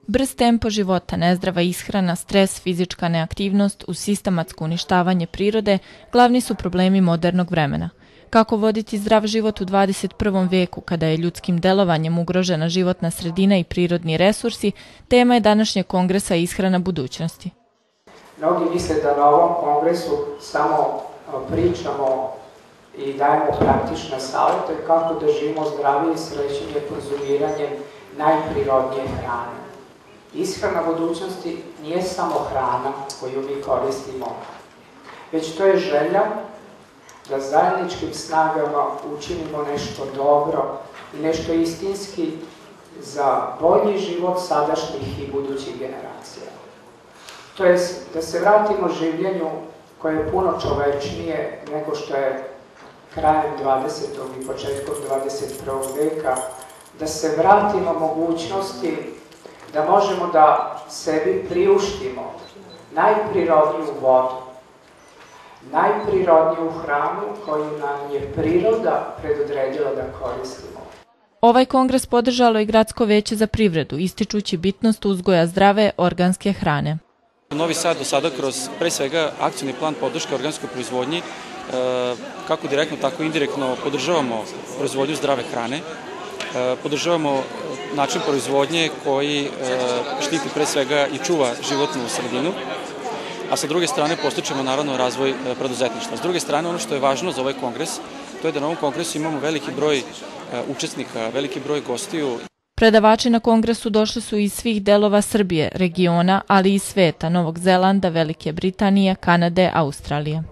Brz tempo života, nezdrava ishrana, stres, fizička neaktivnost uz sistematsko uništavanje prirode glavni su problemi modernog vremena. Kako voditi zdrav život u 21. veku kada je ljudskim delovanjem ugrožena životna sredina i prirodni resursi, tema je današnjeg kongresa Ishrana budućnosti. Mnogi misle da na ovom kongresu samo pričamo i dajemo praktične savjete kako da živimo zdravije i srećnije konzumiranjem najprirodnije hrane. Ishrana budućnosti nije samo hrana koju mi koristimo, već to je želja da zajedničkim snagama učinimo nešto dobro i nešto istinski za bolji život sadašnjih i budućih generacija. To je da se vratimo življenju koje je puno čovečnije nego što je krajem 20. i početkom 21. veka, da se vratimo mogućnosti da možemo da sebi priuštimo najprirodniju vodu, najprirodniju hranu koju nam je priroda predodredila da koristimo. Ovaj kongres podržalo i Gradsko veće za privredu, ističući bitnost uzgoja zdrave organske hrane. Novi Sad do sada kroz pre svega akcioni plan podrške organskoj proizvodnji, kako direktno tako i indirektno podržavamo proizvodnju zdrave hrane, podržavamo način proizvodnje koji štiti pre svega i čuva životnu sredinu, a sa druge strane postičemo naravno razvoj preduzetništva. S druge strane, ono što je važno za ovaj kongres, to je da na ovom kongresu imamo veliki broj učesnika, veliki broj gostiju. Predavači na kongresu došli su iz svih delova Srbije, regiona, ali i sveta, Novog Zelanda, Velike Britanije, Kanade, Australije.